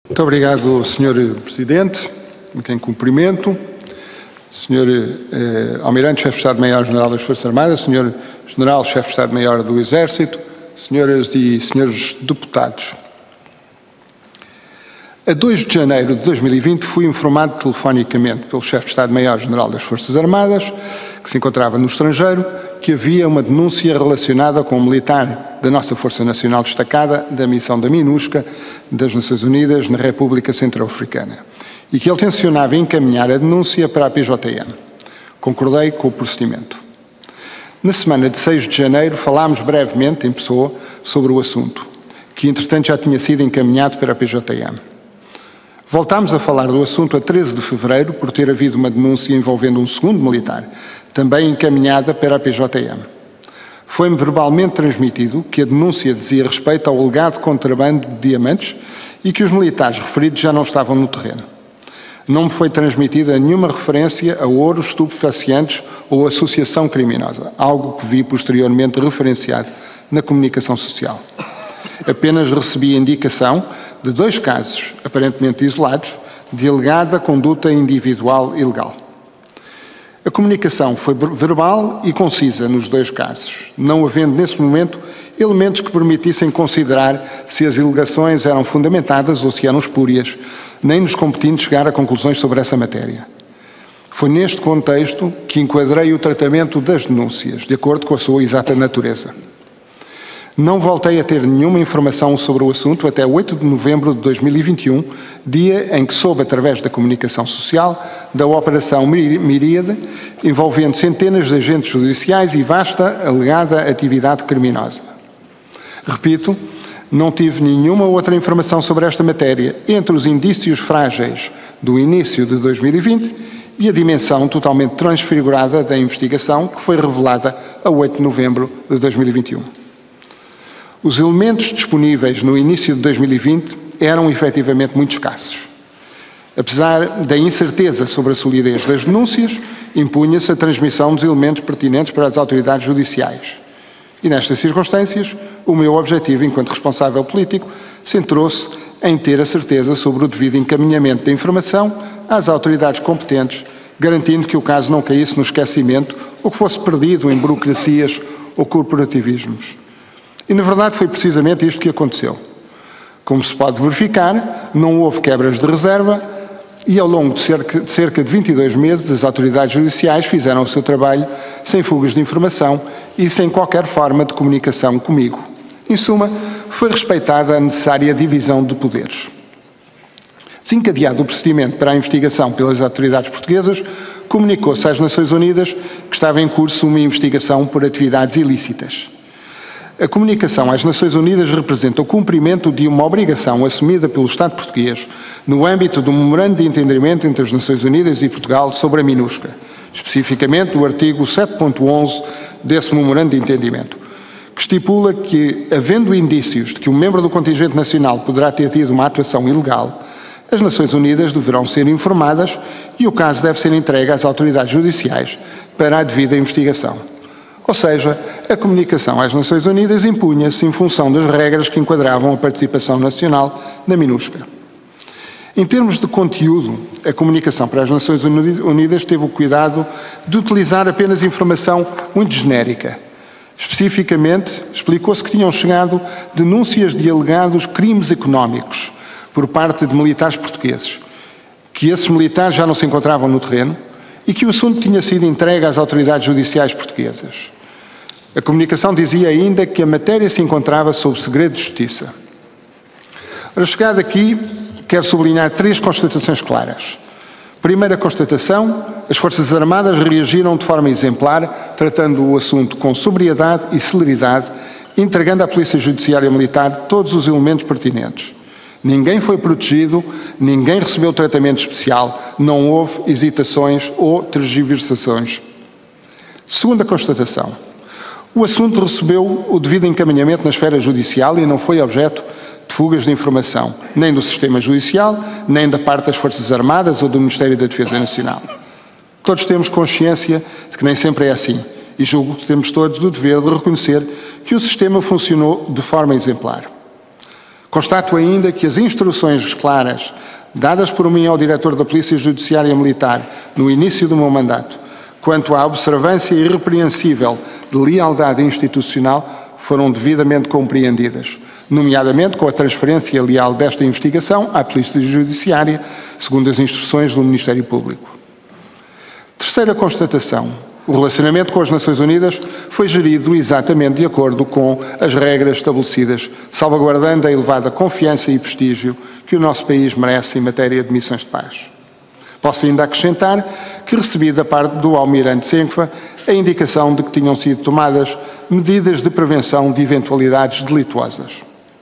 Muito obrigado, Sr. Presidente, a quem cumprimento, Sr. Almirante, Chefe de Estado-Maior-General das Forças Armadas, Sr. General, Chefe de Estado-Maior do Exército, Senhoras e Senhores Deputados. A 2 de janeiro de 2020 fui informado telefonicamente pelo Chefe de Estado-Maior-General das Forças Armadas, que se encontrava no estrangeiro, que havia uma denúncia relacionada com um militar da nossa Força Nacional Destacada da missão da MINUSCA das Nações Unidas na República Centro-Africana e que ele tencionava encaminhar a denúncia para a PJM. Concordei com o procedimento. Na semana de 6 de janeiro falámos brevemente, em pessoa, sobre o assunto, que entretanto já tinha sido encaminhado para a PJM. Voltámos a falar do assunto a 13 de fevereiro por ter havido uma denúncia envolvendo um segundo militar, também encaminhada para a PJM. Foi-me verbalmente transmitido que a denúncia dizia respeito ao alegado contrabando de diamantes e que os militares referidos já não estavam no terreno. Não me foi transmitida nenhuma referência a ouro, estupefacientes ou associação criminosa, algo que vi posteriormente referenciado na comunicação social. Apenas recebi a indicação de 2 casos, aparentemente isolados, de alegada conduta individual ilegal. A comunicação foi verbal e concisa nos 2 casos, não havendo nesse momento elementos que permitissem considerar se as alegações eram fundamentadas ou se eram espúrias, nem nos competindo chegar a conclusões sobre essa matéria. Foi neste contexto que enquadrei o tratamento das denúncias, de acordo com a sua exata natureza. Não voltei a ter nenhuma informação sobre o assunto até 8 de novembro de 2021, dia em que soube, através da comunicação social, da Operação Miríade, envolvendo centenas de agentes judiciais e vasta alegada atividade criminosa. Repito, não tive nenhuma outra informação sobre esta matéria entre os indícios frágeis do início de 2020 e a dimensão totalmente transfigurada da investigação que foi revelada a 8 de novembro de 2021. Os elementos disponíveis no início de 2020 eram efetivamente muito escassos. Apesar da incerteza sobre a solidez das denúncias, impunha-se a transmissão dos elementos pertinentes para as autoridades judiciais. E nestas circunstâncias, o meu objetivo enquanto responsável político centrou-se em ter a certeza sobre o devido encaminhamento da informação às autoridades competentes, garantindo que o caso não caísse no esquecimento ou que fosse perdido em burocracias ou corporativismos. E, na verdade, foi precisamente isto que aconteceu. Como se pode verificar, não houve quebras de reserva e, ao longo de cerca de 22 meses, as autoridades judiciais fizeram o seu trabalho sem fugas de informação e sem qualquer forma de comunicação comigo. Em suma, foi respeitada a necessária divisão de poderes. Desencadeado o procedimento para a investigação pelas autoridades portuguesas, comunicou-se às Nações Unidas que estava em curso uma investigação por atividades ilícitas. A comunicação às Nações Unidas representa o cumprimento de uma obrigação assumida pelo Estado português no âmbito do Memorando de Entendimento entre as Nações Unidas e Portugal sobre a MINUSCA, especificamente no artigo 7.11 desse Memorando de Entendimento, que estipula que, havendo indícios de que um membro do contingente nacional poderá ter tido uma atuação ilegal, as Nações Unidas deverão ser informadas e o caso deve ser entregue às autoridades judiciais para a devida investigação. Ou seja, a comunicação às Nações Unidas impunha-se em função das regras que enquadravam a participação nacional na MINUSCA. Em termos de conteúdo, a comunicação para as Nações Unidas teve o cuidado de utilizar apenas informação muito genérica. Especificamente, explicou-se que tinham chegado denúncias de alegados crimes económicos por parte de militares portugueses, que esses militares já não se encontravam no terreno e que o assunto tinha sido entregue às autoridades judiciais portuguesas. A comunicação dizia ainda que a matéria se encontrava sob segredo de justiça. Ora, chegado aqui, quero sublinhar 3 constatações claras. Primeira constatação, as Forças Armadas reagiram de forma exemplar, tratando o assunto com sobriedade e celeridade, entregando à Polícia Judiciária Militar todos os elementos pertinentes. Ninguém foi protegido, ninguém recebeu tratamento especial, não houve hesitações ou tergiversações. Segunda constatação. O assunto recebeu o devido encaminhamento na esfera judicial e não foi objeto de fugas de informação, nem do sistema judicial, nem da parte das Forças Armadas ou do Ministério da Defesa Nacional. Todos temos consciência de que nem sempre é assim e julgo que temos todos o dever de reconhecer que o sistema funcionou de forma exemplar. Constato ainda que as instruções claras dadas por mim ao diretor da Polícia Judiciária Militar no início do meu mandato, quanto à observância irrepreensível de lealdade institucional, foram devidamente compreendidas, nomeadamente com a transferência leal desta investigação à Polícia Judiciária, segundo as instruções do Ministério Público. Terceira constatação. O relacionamento com as Nações Unidas foi gerido exatamente de acordo com as regras estabelecidas, salvaguardando a elevada confiança e prestígio que o nosso país merece em matéria de missões de paz. Posso ainda acrescentar que recebi da parte do Almirante Senkva a indicação de que tinham sido tomadas medidas de prevenção de eventualidades delituosas.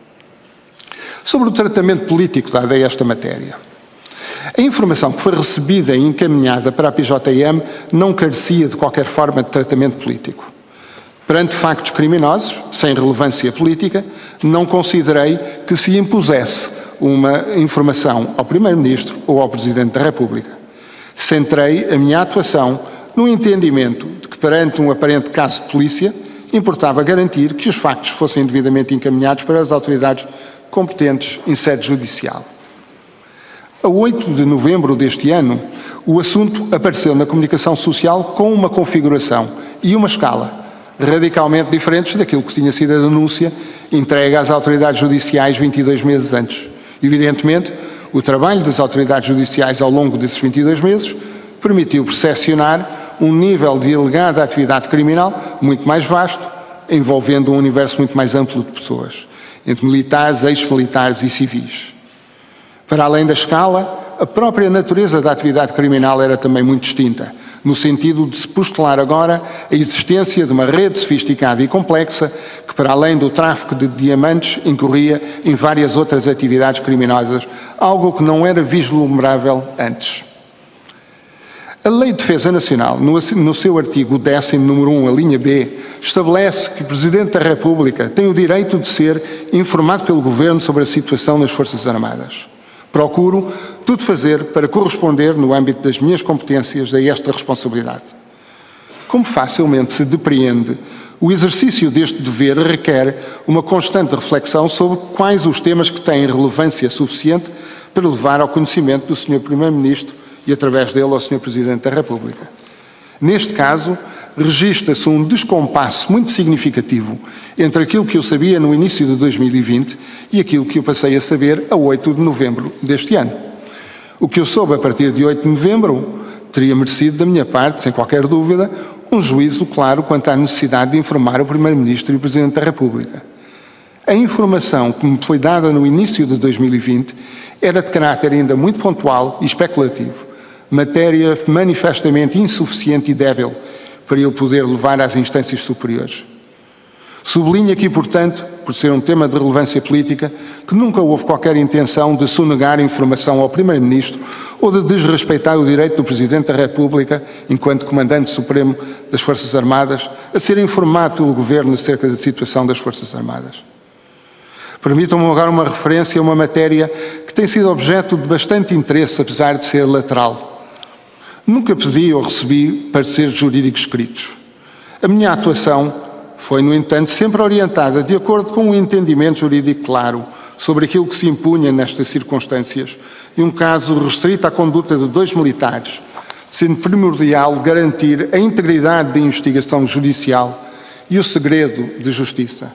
Sobre o tratamento político dado a esta matéria. A informação que foi recebida e encaminhada para a PJM não carecia de qualquer forma de tratamento político. Perante factos criminosos, sem relevância política, não considerei que se impusesse uma informação ao Primeiro-Ministro ou ao Presidente da República. Centrei a minha atuação no entendimento de que, perante um aparente caso de polícia, importava garantir que os factos fossem devidamente encaminhados para as autoridades competentes em sede judicial. A 8 de novembro deste ano, o assunto apareceu na comunicação social com uma configuração e uma escala radicalmente diferentes daquilo que tinha sido a denúncia entregue às autoridades judiciais 22 meses antes. Evidentemente, o trabalho das autoridades judiciais ao longo desses 22 meses permitiu percepcionar um nível de alegada atividade criminal muito mais vasto, envolvendo um universo muito mais amplo de pessoas, entre militares, ex-militares e civis. Para além da escala, a própria natureza da atividade criminal era também muito distinta, no sentido de se postular agora a existência de uma rede sofisticada e complexa que, para além do tráfico de diamantes, incorria em várias outras atividades criminosas, algo que não era vislumbrável antes. A Lei de Defesa Nacional, no seu artigo 10º, número 1, a linha B, estabelece que o Presidente da República tem o direito de ser informado pelo Governo sobre a situação nas Forças Armadas. Procuro tudo fazer para corresponder, no âmbito das minhas competências, a esta responsabilidade. Como facilmente se depreende, o exercício deste dever requer uma constante reflexão sobre quais os temas que têm relevância suficiente para levar ao conhecimento do Sr. Primeiro-Ministro e, através dele, ao Sr. Presidente da República. Neste caso, registra-se um descompasso muito significativo entre aquilo que eu sabia no início de 2020 e aquilo que eu passei a saber a 8 de novembro deste ano. O que eu soube a partir de 8 de novembro teria merecido, da minha parte, sem qualquer dúvida, um juízo claro quanto à necessidade de informar o Primeiro-Ministro e o Presidente da República. A informação que me foi dada no início de 2020 era de caráter ainda muito pontual e especulativo, matéria manifestamente insuficiente e débil para eu poder levar às instâncias superiores. Sublinho aqui, portanto, por ser um tema de relevância política, que nunca houve qualquer intenção de sonegar informação ao Primeiro-Ministro ou de desrespeitar o direito do Presidente da República, enquanto Comandante Supremo das Forças Armadas, a ser informado pelo Governo acerca da situação das Forças Armadas. Permitam-me agora uma referência a uma matéria que tem sido objeto de bastante interesse, apesar de ser lateral. Nunca pedi ou recebi pareceres jurídicos escritos. A minha atuação foi, no entanto, sempre orientada de acordo com um entendimento jurídico claro sobre aquilo que se impunha nestas circunstâncias e um caso restrito à conduta de 2 militares, sendo primordial garantir a integridade da investigação judicial e o segredo de justiça.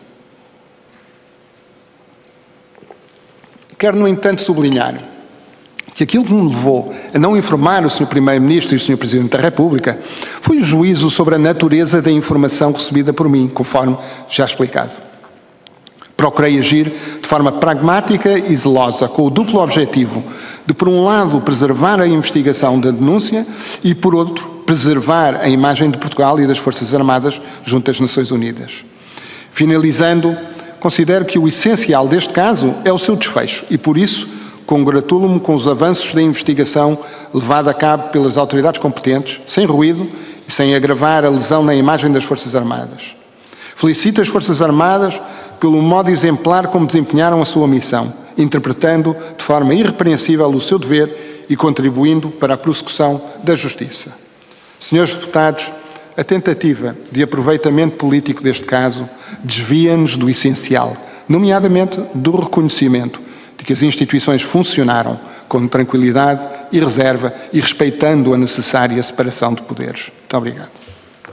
Quero, no entanto, sublinhar que aquilo que me levou a não informar o Sr. Primeiro-Ministro e o Sr. Presidente da República foi o juízo sobre a natureza da informação recebida por mim, conforme já explicado. Procurei agir de forma pragmática e zelosa, com o duplo objetivo de, por um lado, preservar a investigação da denúncia e, por outro, preservar a imagem de Portugal e das Forças Armadas junto às Nações Unidas. Finalizando, considero que o essencial deste caso é o seu desfecho e, por isso, congratulo-me com os avanços da investigação levada a cabo pelas autoridades competentes, sem ruído e sem agravar a lesão na imagem das Forças Armadas. Felicito as Forças Armadas pelo modo exemplar como desempenharam a sua missão, interpretando de forma irrepreensível o seu dever e contribuindo para a prossecução da justiça. Senhores deputados, a tentativa de aproveitamento político deste caso desvia-nos do essencial, nomeadamente do reconhecimento de que as instituições funcionaram com tranquilidade e reserva e respeitando a necessária separação de poderes. Muito obrigado.